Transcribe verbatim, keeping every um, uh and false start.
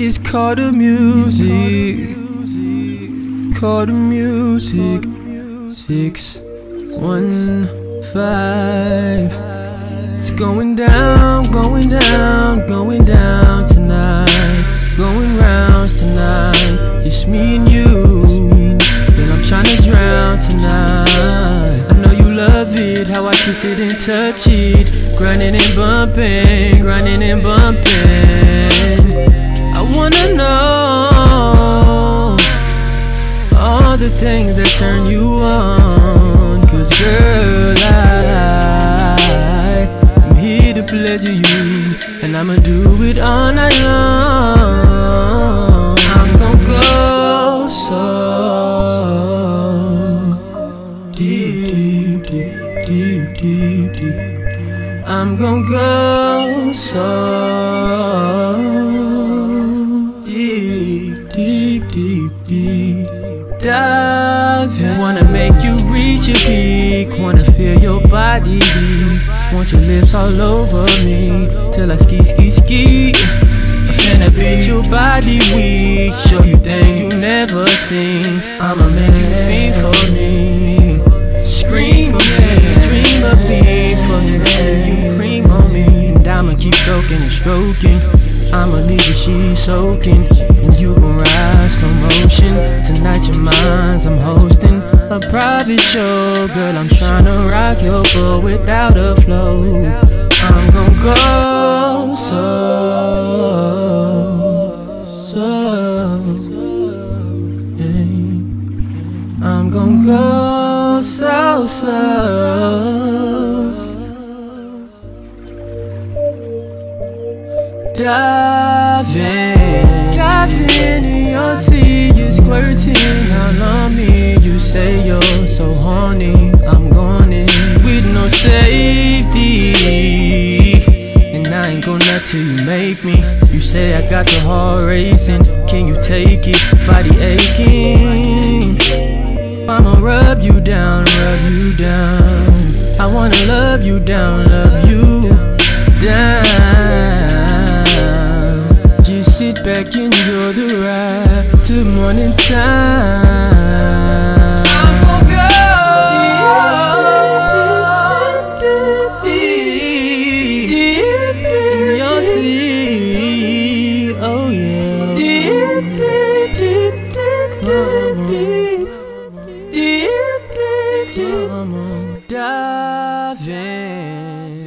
It's called the music, called the music. Six, one, five. It's going down, going down, going down tonight. Going rounds tonight. It's me and you, girl, I'm tryna drown tonight. I know you love it, how I kiss it and touch it. Grinding and bumping, grinding and bumping. I wanna know all the things that turn you on. Cause girl, I, I'm here to pleasure you, and I'ma do it all night long. I'm gon' go so deep, deep, deep, deep, deep. I'm gon' go so deep, deep, deep, deep. Dive in. Wanna make you reach your peak, wanna feel your body beat. Want your lips all over me till I ski, ski, ski. I'm finna beat your body weak, show you things you never seen. I'ma make you feel for me, scream for me, dream of me for me. You cream on me, and I'ma keep stroking and stroking. I'ma leave the sheets soaking, and you gon' ride slow motion. Tonight your minds, I'm hosting a private show. Girl, I'm tryna rock your boat without a flow. I'm gon' go so, so, yeah. I'm gon' go so, so. Dive in, dive in and you'll see you squirting all on me. You say you're so horny, I'm going in with no safety, and I ain't gon' let till you make me. You say I got your heart racing, can you take it? Body aching, I'ma rub you down, rub you down. I wanna love you down, love you down. Just sit back and enjoy the ride till morning time. I'm gon' go. You'll see, oh yeah. Come on, dive in.